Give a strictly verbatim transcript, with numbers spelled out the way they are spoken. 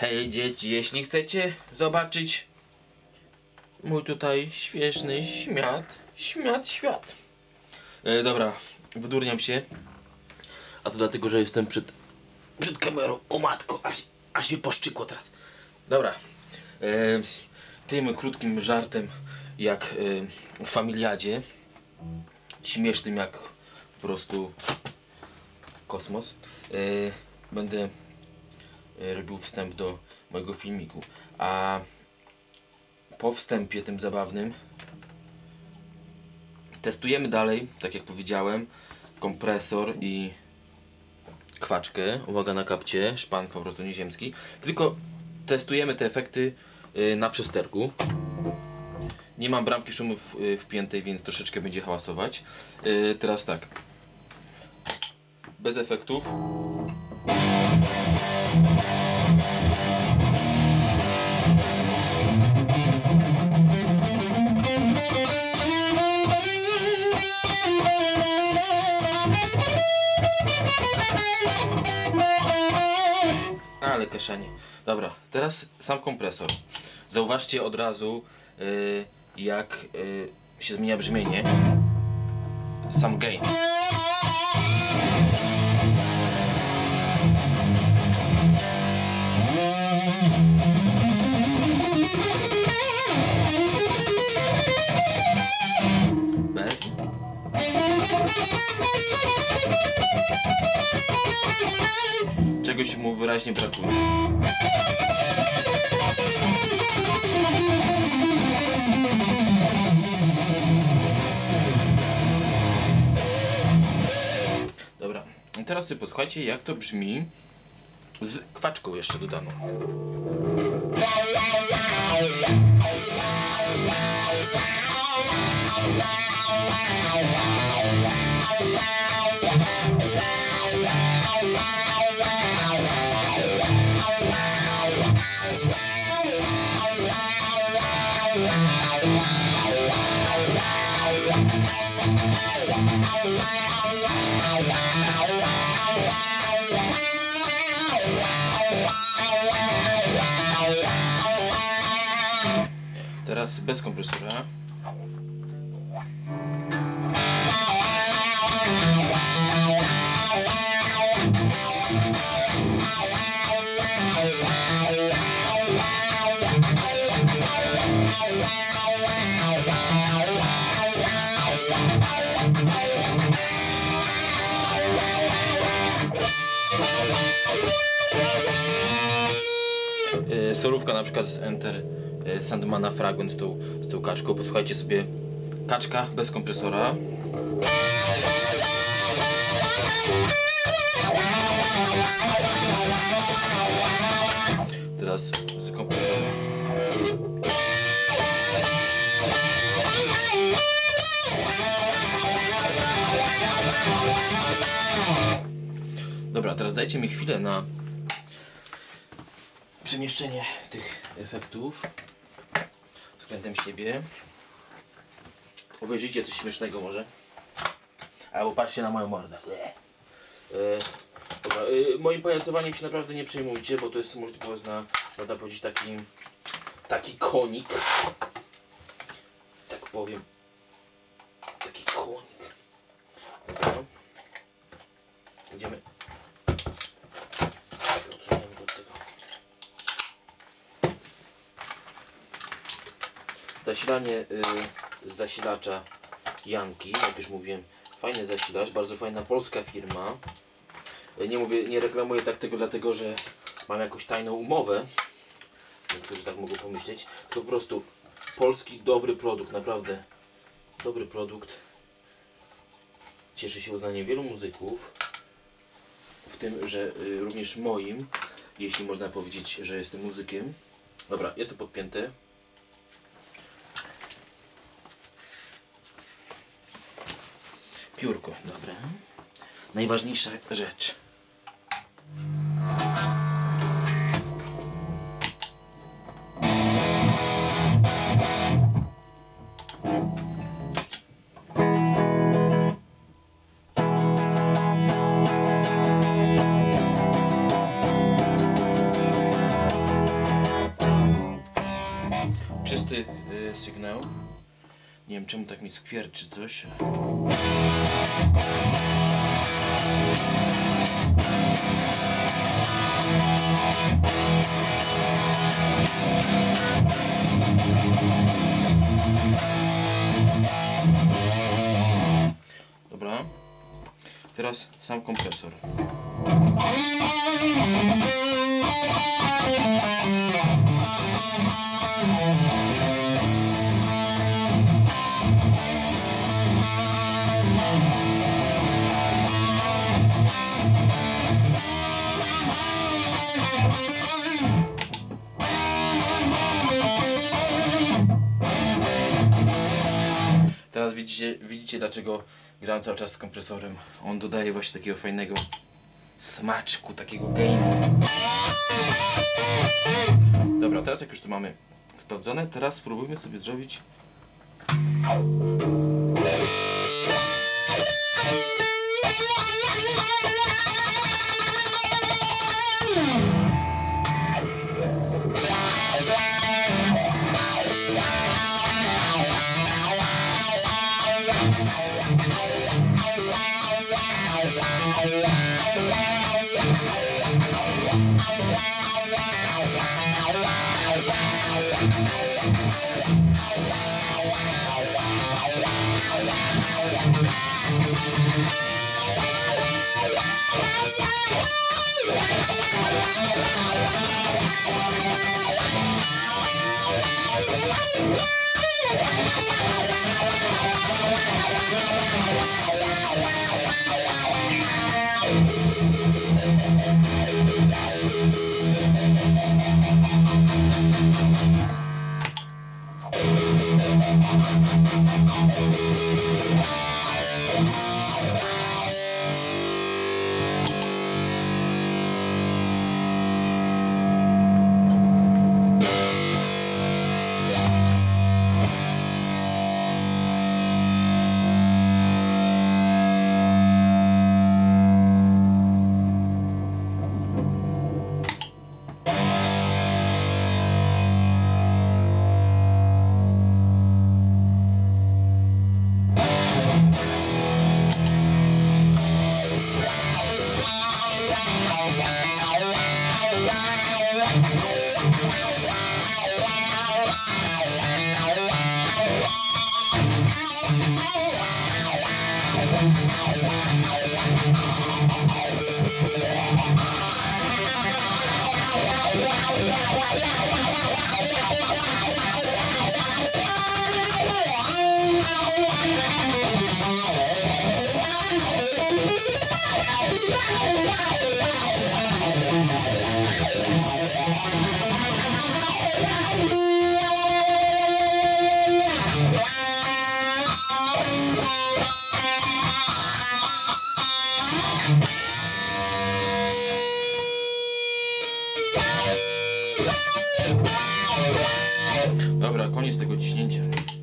Hej dzieci, jeśli chcecie zobaczyć mój tutaj śmieszny śmiat, śmiat, świat. E, dobra, wydurniam się. A to dlatego, że jestem przed, przed kamerą. O matko, aż, aż mnie poszczykło teraz. Dobra, e, tym krótkim żartem jak e, w Familiadzie, śmiesznym jak po prostu kosmos, e, będę robił wstęp do mojego filmiku. A po wstępie tym zabawnym testujemy dalej, tak jak powiedziałem, kompresor i kwaczkę. Uwaga na kapcie, szpan po prostu nieziemski. Tylko testujemy te efekty na przesterku. Nie mam bramki szumów wpiętej, więc troszeczkę będzie hałasować. Teraz tak, bez efektów. Ale kaszanie. Dobra, teraz sam kompresor. Zauważcie od razu yy, jak yy, się zmienia brzmienie. Sam gain. Bez. Czegoś mu wyraźnie brakuje. Dobra, i teraz sobie posłuchajcie, jak to brzmi z kwaczką jeszcze dodaną. Teraz bez kompresora. Solówka na przykład z Enter Sandmana Fragment z tą, z tą kaczką. Posłuchajcie sobie, kaczka bez kompresora. Teraz z kompresorem. Dobra, teraz dajcie mi chwilę na przemieszczenie tych efektów względem siebie. Obejrzyjcie coś śmiesznego może. Albo patrzcie na moją mordę. E, dobra, e, moim pajacowaniem się naprawdę nie przejmujcie, bo to jest można, można powiedzieć taki taki konik. Tak powiem. Taki konik. Dobra. Idziemy. Zasilanie y, zasilacza Janki, jak już mówiłem, fajny zasilacz, bardzo fajna polska firma. Nie mówię, nie reklamuję tak tego dlatego, że mam jakąś tajną umowę, niektórzy tak mogą pomyśleć, to po prostu polski dobry produkt, naprawdę dobry produkt. Cieszy się uznaniem wielu muzyków, w tym, że y, również moim, jeśli można powiedzieć, że jestem muzykiem. Dobra, jest to podpięte. Piórko, dobra. Najważniejsza rzecz. czysty y, sygnał. Nie wiem czemu tak mi skwierczy coś. Dobra. Teraz sam kompresor. Teraz widzicie, widzicie dlaczego gram cały czas z kompresorem. On dodaje właśnie takiego fajnego smaczku, takiego gainu. Dobra, teraz jak już to mamy sprawdzone, teraz spróbujmy sobie zrobić Dobra, koniec tego ciśnięcia.